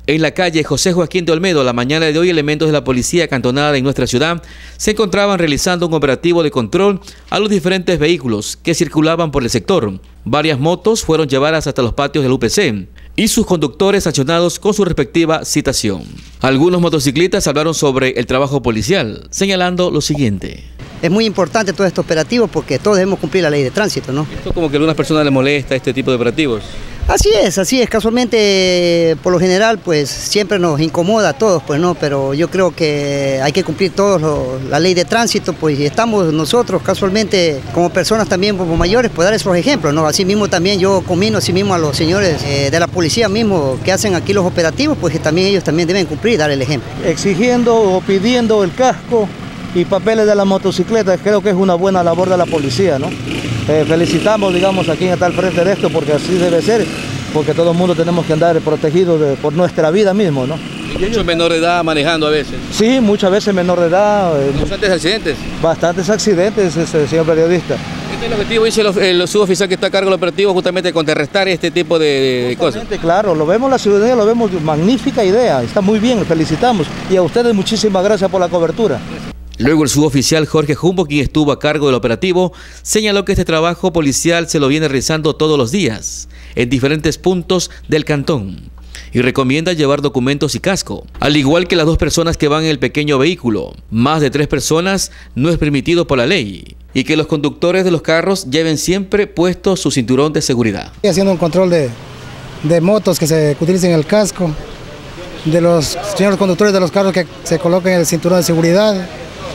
En la calle José Joaquín de Olmedo, la mañana de hoy, elementos de la policía cantonal en nuestra ciudad se encontraban realizando un operativo de control a los diferentes vehículos que circulaban por el sector. Varias motos fueron llevadas hasta los patios del UPC y sus conductores sancionados con su respectiva citación. Algunos motociclistas hablaron sobre el trabajo policial, señalando lo siguiente. Es muy importante todo este operativo porque todos debemos cumplir la ley de tránsito, ¿no? Esto como que a algunas personas les molesta este tipo de operativos. Así es, casualmente, por lo general, pues siempre nos incomoda a todos, pues no, pero yo creo que hay que cumplir todos la ley de tránsito, pues y estamos nosotros casualmente como personas también como mayores, pues dar esos ejemplos, ¿no? Así mismo también yo comino así mismo a los señores de la policía mismo que hacen aquí los operativos, pues que también ellos también deben cumplir, dar el ejemplo. Exigiendo o pidiendo el casco y papeles de la motocicleta, creo que es una buena labor de la policía, ¿no? Felicitamos, digamos, a quien está al frente de esto, porque así debe ser, porque todo el mundo tenemos que andar protegidos por nuestra vida mismo, ¿no? ¿Y muchos menores de edad manejando a veces? Sí, muchas veces menores de edad. ¿Bastantes accidentes? Bastantes accidentes, señor periodista. Este es el objetivo, dice el suboficial que está a cargo del operativo, justamente contrarrestar este tipo de cosas. Claro, lo vemos la ciudadanía, lo vemos, magnífica idea, está muy bien, felicitamos. Y a ustedes muchísimas gracias por la cobertura. Luego el suboficial Jorge Jumbo, quien estuvo a cargo del operativo, señaló que este trabajo policial se lo viene realizando todos los días en diferentes puntos del cantón y recomienda llevar documentos y casco, al igual que las 2 personas que van en el pequeño vehículo. Más de 3 personas no es permitido por la ley y que los conductores de los carros lleven siempre puesto su cinturón de seguridad. Haciendo un control de motos que utilicen el casco, de los señores conductores de los carros que se coloquen el cinturón de seguridad.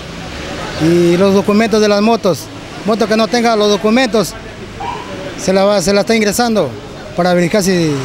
Y los documentos de las motos que no tenga los documentos se la está ingresando para verificar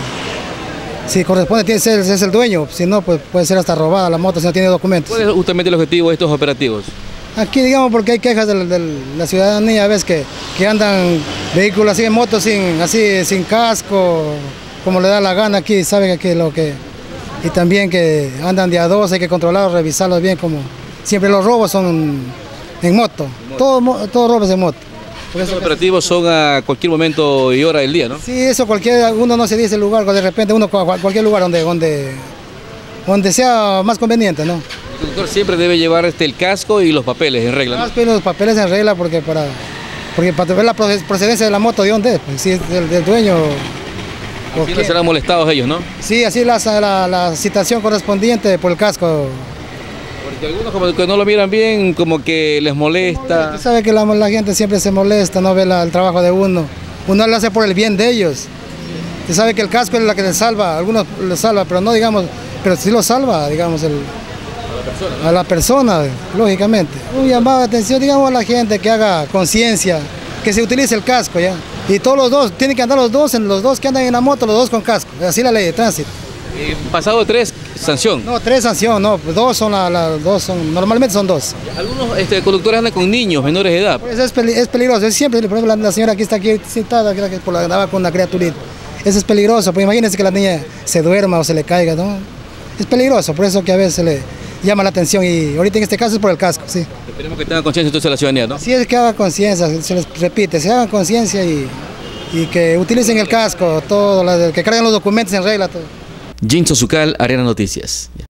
si corresponde, es el dueño, si no pues puede ser hasta robada la moto si no tiene documentos. ¿Cuál es justamente el objetivo de estos operativos? Aquí digamos porque hay quejas de la ciudadanía, ves que andan vehículos así en motos sin casco, como le da la gana aquí, saben que y también que andan de a 2, hay que controlarlos, revisarlos bien, como siempre los robos son en moto, todos robos en moto. Estos operativos son a cualquier momento y hora del día, ¿no? Sí, eso uno no se dice el lugar, de repente uno a cualquier lugar donde sea más conveniente, ¿no? El conductor siempre debe llevar el casco y los papeles en regla, ¿no? El casco y los papeles en regla porque para ver la procedencia de la moto, ¿de dónde es? Pues, si es del dueño. Así no serán molestados ellos, ¿no? Sí, así la citación correspondiente por el casco. Porque algunos como que no lo miran bien, como que les molesta. Usted sabe que la gente siempre se molesta, no ve el trabajo de uno. Uno lo hace por el bien de ellos. Usted sabe que el casco es la que les salva, algunos les salva, pero no digamos, pero sí lo salva, digamos, a la persona, lógicamente. Un llamado de atención, digamos, a la gente que haga conciencia, que se utilice el casco ya. Y todos los dos, tienen que andar los dos que andan en la moto, los 2 con casco, así la ley de tránsito. Pasado 3, sanción. No, 3 sanción, no, 2 normalmente son 2. Algunos conductores andan con niños menores de edad. Pues es peligroso, por ejemplo, la señora aquí está sentada, que andaba con una criaturita. Eso es peligroso, pues imagínense que la niña se duerma o se le caiga, ¿no? Es peligroso, por eso que a veces se le llama la atención y ahorita en este caso es por el casco, sí. Esperemos que tengan conciencia entonces la ciudadanía, ¿no? Sí, es que haga conciencia, se les repite, se hagan conciencia y que utilicen el casco, todo, que carguen los documentos en regla, todo. Jinso Sucal, Arena Noticias.